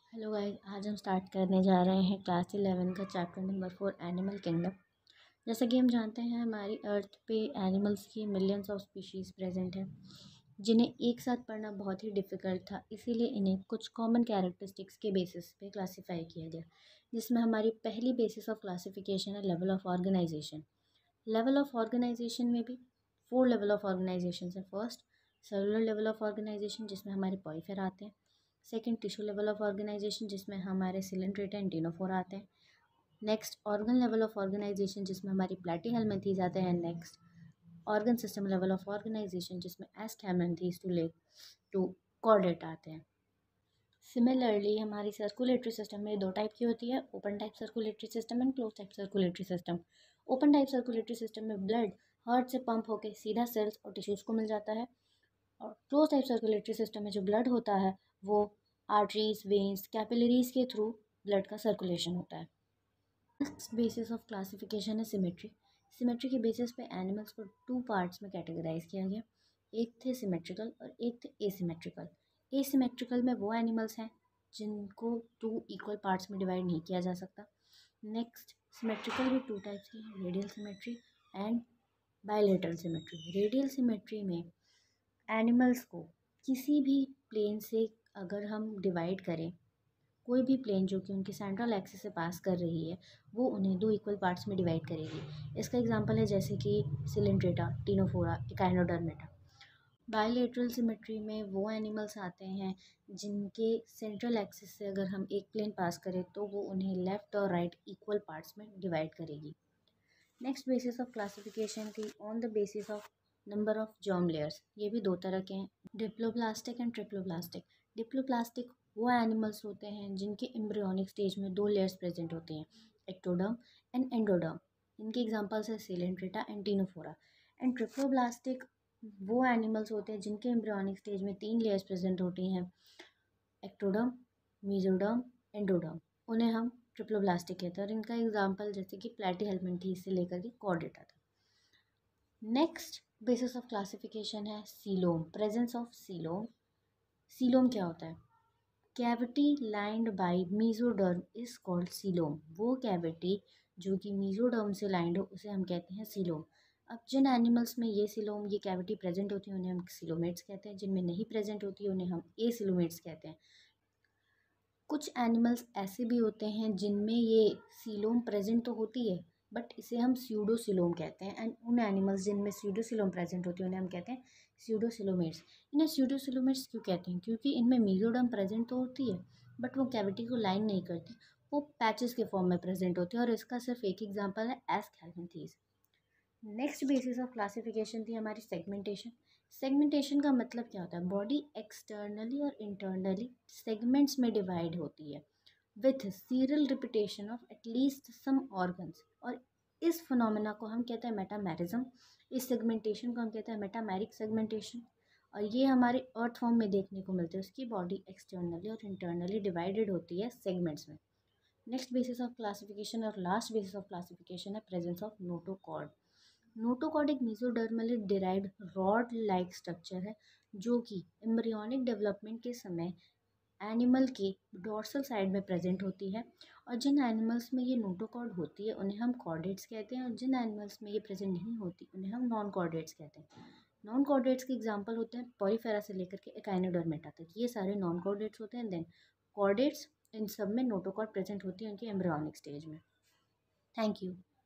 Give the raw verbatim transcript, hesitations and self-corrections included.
Hello guys, आज हम start करने जा रहे हैं क्लास इलेवन का chapter number four animal kingdom. जैसा कि हम जानते हैं हमारी अर्थ पे एनिमल्स की मिलियंस ऑफ स्पीशीज़ प्रेजेंट हैं, जिन्हें एक साथ पढ़ना बहुत ही डिफ़िकल्ट था। इसीलिए इन्हें कुछ कॉमन कैरेक्टरिस्टिक्स के बेसिस पे क्लासीफाई किया गया, जिसमें हमारी पहली बेसिस ऑफ क्लासिफिकेशन है level of organisation. Level of organisation में भी फोर लेवल ऑफ ऑर्गेनाइजेशन है। First, cellular level of organisation, जिसमें हमारे पॉलीफेरा आते हैं। Second, tissue level of organisation, जिसमें हमारे सिलेंट्रेटा एंड टिनोफोरा आते हैं। Next, organ level of organisation, जिसमें हमारी प्लैटीहेल्मिन्थीज आते हैं। Next, organ system level of organisation, जिसमें एस्टहेल्मिन्थीज टू ले टू कॉर्डेट आते हैं। सिमिलरली हमारी सर्कुलेटरी सिस्टम में दो टाइप की होती है, open type circulatory system and close type circulatory system. Open type circulatory system में ब्लड हार्ट से पंप होकर सीधा सेल्स और टिश्यूज़ को मिल जाता है, और क्लोज टाइप सर्कुलेटरी सिस्टम में जो ब्लड होता है वो आर्टरीज, वेन्स, कैपिलरीज के थ्रू ब्लड का सर्कुलेशन होता है। नेक्स्ट बेसिस ऑफ क्लासिफिकेशन है सिमेट्री। सिमेट्री के बेसिस पे एनिमल्स को टू पार्ट्स में कैटेगराइज किया गया। एक थे सिमेट्रिकल और एक थे एसिमेट्रिकल। एसिमेट्रिकल में वो एनिमल्स हैं जिनको टू इक्वल पार्ट्स में डिवाइड नहीं किया जा सकता। नेक्स्ट, सिमेट्रिकल भी टू टाइप्स की, radial symmetry and bilateral symmetry. Radial symmetry में एनिमल्स को किसी भी प्लेन से अगर हम डिवाइड करें, कोई भी प्लेन जो कि उनके सेंट्रल एक्सिस से पास कर रही है, वो उन्हें दो इक्वल पार्ट्स में डिवाइड करेगी। इसका एग्जांपल है जैसे कि Coelenterata, Ctenophora, Echinodermata. Bilateral symmetry में वो एनिमल्स आते हैं जिनके सेंट्रल एक्सिस से अगर हम एक प्लेन पास करें तो वो उन्हें लेफ़्ट और राइट इक्वल पार्ट्स में डिवाइड करेगी। नेक्स्ट बेसिस ऑफ क्लासिफिकेशन थी on the basis of number of germ layers. ये भी दो तरह के हैं, डिप्लोप्लास्टिक एंड ट्रिप्लोप्लास्टिक। डिप्लोप्लास्टिक वो एनिमल्स होते हैं जिनके एम्ब्रियोनिक स्टेज में दो लेयर्स प्रेजेंट होती हैं, एक्टोडर्म एंड एंडोडर्म। इनके एग्जांपल्स है Coelenterata and Ctenophora. And triploblastic वो एनिमल्स होते हैं जिनके एम्ब्रियोनिक स्टेज में तीन लेयर्स प्रेजेंट होती हैं, एक्टोडर्म, मेसोडर्म, एंडोडर्म। उन्हें हम ट्रिप्लोप्लास्टिक कहते हैं, और इनका एग्जांपल जैसे कि प्लैटीहेल्मिन्थीज से लेकर के कॉर्डेटा था। नेक्स्ट बेसिस ऑफ क्लासिफिकेशन है coelom, presence of coelom. Coelom क्या होता है? Cavity lined by mesoderm is called coelom. वो कैविटी जो कि मेसोडर्म से लाइंड हो उसे हम कहते हैं सीलोम। अब जिन एनिमल्स में ये सीलोम, ये कैविटी प्रेजेंट होती है उन्हें हम सीलोमेट्स कहते हैं, जिनमें नहीं प्रेजेंट होती है उन्हें हम ए सीलोमेट्स कहते हैं। कुछ एनिमल्स ऐसे भी होते हैं जिनमें ये सीलोम प्रेजेंट तो होती है, बट इसे हम स्यूडोसिलोम कहते हैं। एंड उन एनिमल्स जिनमें स्यूडोसिलोम प्रेजेंट होती है उन्हें हम कहते हैं स्यूडोसिलोमेट्स। इन्हें स्यूडोसिलोमेट्स क्यों कहते हैं? क्योंकि इनमें मेसोडर्म प्रेजेंट तो होती है बट वो कैविटी को लाइन नहीं करती, वो पैचेस के फॉर्म में प्रेजेंट होती है, और इसका सिर्फ एक एग्जाम्पल है Aschelminthes. Next basis of classification थी हमारी सेगमेंटेशन। सेगमेंटेशन का मतलब क्या होता है? बॉडी एक्सटर्नली और इंटरनली सेगमेंट्स में डिवाइड होती है with serial repetition of at least some organs, और इस फिनोमेना को हम कहते हैं मेटामेरिज्म। इस सेगमेंटेशन को हम कहते हैं मेटामेरिक सेगमेंटेशन, और ये हमारे अर्थ फॉर्म में देखने को मिलते हैं। उसकी बॉडी एक्सटर्नली और इंटरनली डिवाइडेड होती है सेगमेंट्स में। नेक्स्ट बेसिस ऑफ क्लासिफिकेशन और लास्ट बेसिस ऑफ क्लासिफिकेशन है प्रेजेंस ऑफ नोटोकॉर्ड। नोटोकॉर्ड एक mesodermally derived rod like structure है जो कि एम्ब्रियोनिक डेवलपमेंट के समय एनिमल के डोर्सल साइड में प्रेजेंट होती है। और जिन एनिमल्स में ये नोटोकॉर्ड होती है उन्हें हम कॉर्डेट्स कहते हैं, और जिन एनिमल्स में ये प्रेजेंट नहीं होती उन्हें हम नॉन कॉर्डेट्स कहते हैं। नॉन कॉर्डेट्स के एग्जांपल होते हैं पॉलीफेरा से लेकर के एकाइनोडर्मेटा तक, ये सारे नॉन कॉर्डेट्स होते हैं। देन कॉर्डेट्स, इन सब में नोटोकॉर्ड प्रेजेंट होती है उनके एम्ब्रियोनिक स्टेज में। Thank you.